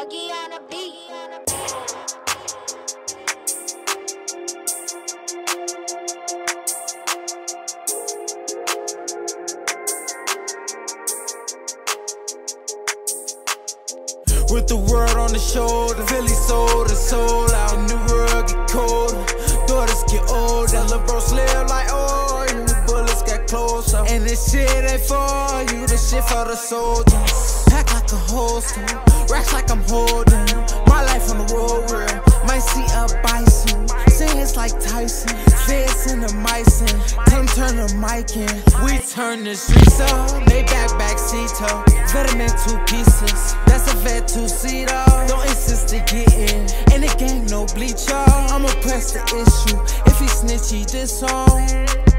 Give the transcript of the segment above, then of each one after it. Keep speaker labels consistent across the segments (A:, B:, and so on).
A: Boogie on a beat.
B: With the world on the shoulder, Philly sold and sold out. And the world get colder, daughters get older. Lil' bro slip like oil, bullets get closer. And this shit ain't for you, this shit for the soldiers. Pack like a holster, racks like I'm holding. My life on the road real, might see a bison. Singers like Tyson, fits in the micin. Tell them turn the mic in. We turn the streets up, back seater. Vitamin 2 pieces, that's a vet 2-seater. Don't insist to get in the game, no bleach, y'all. I'ma press the issue, if he snitch, he disown.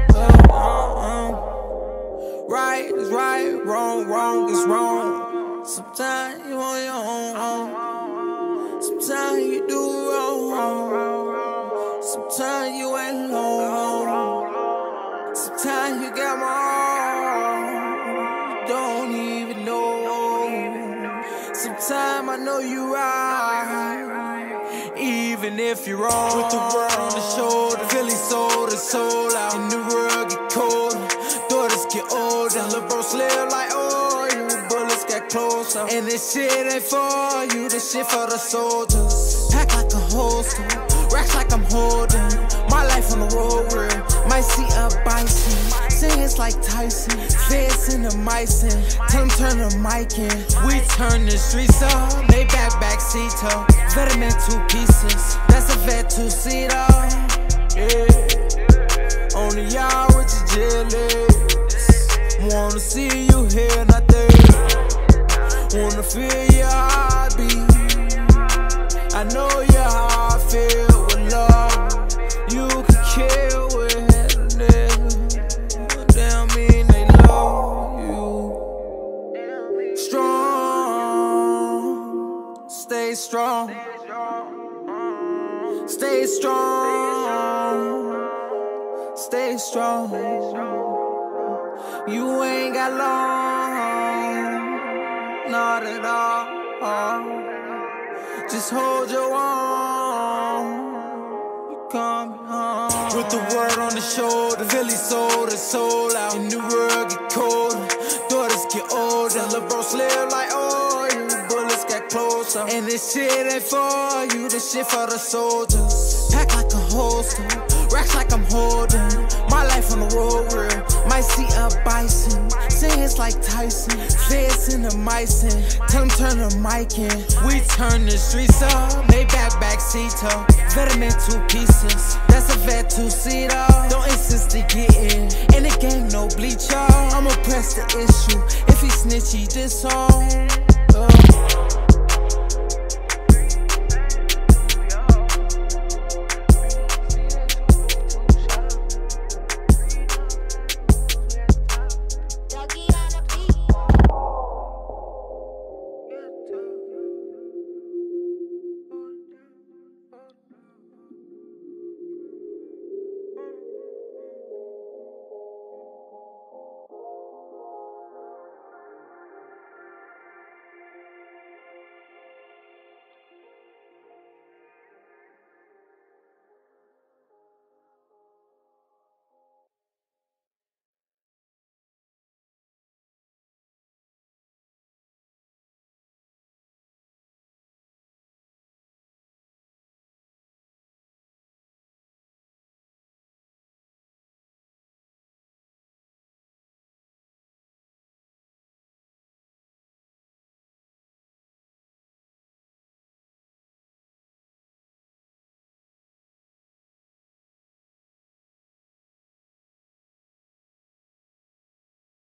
B: Right is right, wrong is wrong. Sometimes you on your own, sometimes you do wrong. Sometimes you ain't alone, sometimes you got more, you don't even know. Sometimes I know you right, even if you're wrong. With the world on the shoulder, Philly sold and sold out. And the world get colder, daughters get older. Lil' bro slip like oil, bullets get closer. And this shit ain't for you, this shit for the soldiers. Pack like a holster, racks like I'm holding. My life on the road real, might see a bison. Singers like Tyson, fits in the micin. Tell them turn the mic in. We turn the streets up, back seater. Vitamin 2 pieces, that's a vet 2-seater. Yeah, only y'all with your jellies. Wanna see you hear nothing, wanna feel your heartbeat. I know your heart feel with love. You can kill with a nigga, damn mean they love you. Strong, stay strong, stay strong, stay strong. You ain't got long, not at all. Just hold your own, you coming home. With the world on the shoulder, Philly sold and sold out. And the world get colder, daughters get older. Lil' bro slip like oil, bullets get closer. And this shit ain't for you, this shit for the soldiers. Pack like a holster, racks like I'm holding. My life on the road real, might see a bison. Singers like Tyson, fits in the micin. Tell them turn the mic in. We turn the streets up, back seater. Vitamin 2 pieces, that's a vet 2-seater. Don't insist to get in the game, no bleach, y'all. I'ma press the issue, if he snitch, he disown.